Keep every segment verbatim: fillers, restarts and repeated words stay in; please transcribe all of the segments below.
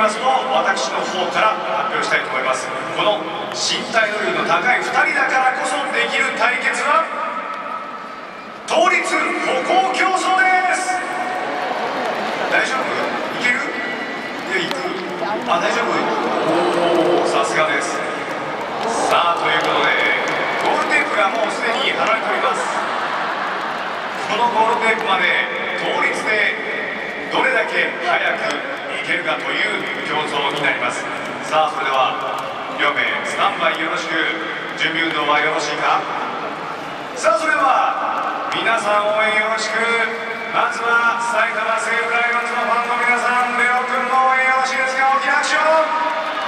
ますと、私の方から発表したいと思います。この身体能力の高いふたりだからこそできる対決は倒立歩行競争です。大丈夫？いける？いや、いく。あ、大丈夫？おお、さすがです。さあ、ということでゴールテープがもうすでに貼られております。このゴールテープまで倒立でどれだけ速くいけるかという競争になります。さあ、それでは両名スタンバイよろしく。準備運動はよろしいか。さあ、それでは皆さん応援よろしく。まずは埼玉西武ライオンズのファンの皆さん、レオ君の応援よろしいですか。大きな拍手を。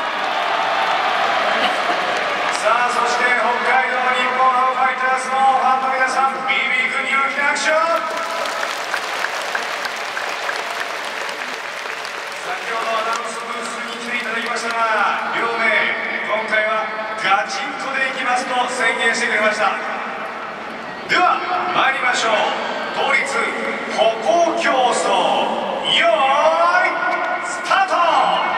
さあ、そして北海道日本ハムファイターズのファンの皆さん、 ビービー 君に大きな拍手を。先ほどアナウンスブースに来ていただきましたが、両名今回はガチンコでいきますと宣言してくれました。では参りましょう。倒立歩行競争、よーいスタート。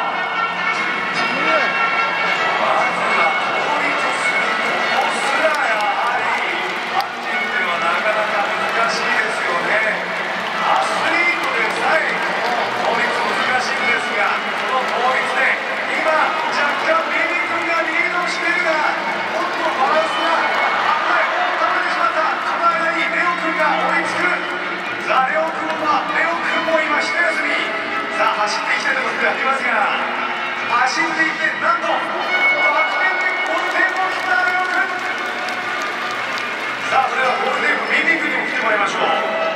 走っていきたいところでありますが、走っていって、なんとバク転でゴールテープを切ったレオ君。さあ、それではゴールテープビービー君にも来てもらいましょう。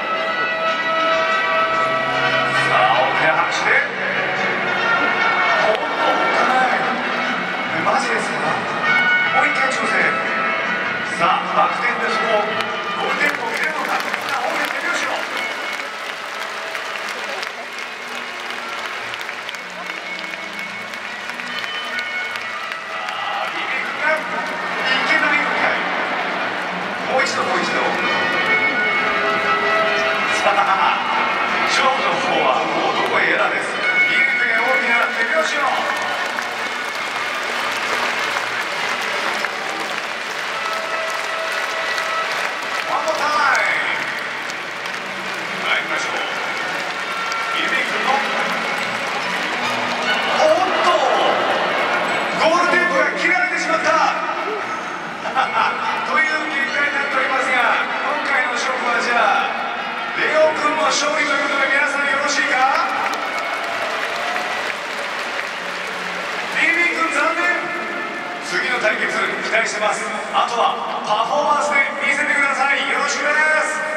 さあ、大きな拍手で。おっと、おっかない。マジですか。もう一回挑戦。さあ、バク転でそこゴールテープを切れるのか。さあ、大きな手拍子を。もう一度もう一度。さあ、勝負の方はもうどこへやらです。ビービー君へ大きな手拍子を。ワンモータイム。参りましょう。ビービー君のおっとゴールテープが切られてしまったという結果になっておりますが、今回の勝負はじゃあレオ君の勝利ということで、皆さんよろしいか。 ビービー 君残念。次の対決期待してます。あとはパフォーマンスで見せてください。よろしくです。